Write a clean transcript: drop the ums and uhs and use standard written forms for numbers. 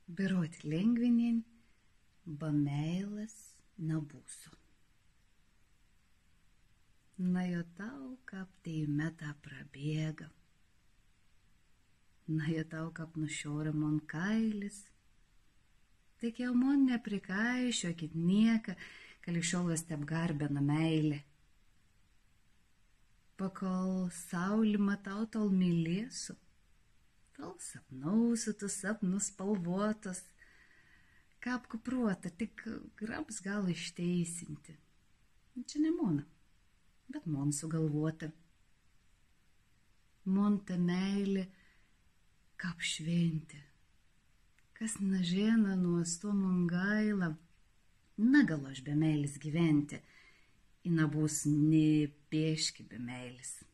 Berot lengvinin, ba meilas nebūsiu. Na jo tau, kap tai meta prabėga. Na jo tau, kap nušiora man kailis. Tik jau man neprikaišiokit nieką, kali šiolas tep garbina meilė. Pakol saulį matau, tol mylėsiu. Tol sapnausiu tus sapnus spalvotus. Kap kupruota, tik grabs gal išteisinti. Čia ne mano, bet man sugalvota. Man ta meilė kap šventė. Kas nežino nuosto man gaila, negaliu aš be meilės gyventi. I nebus nei pieški be meilės.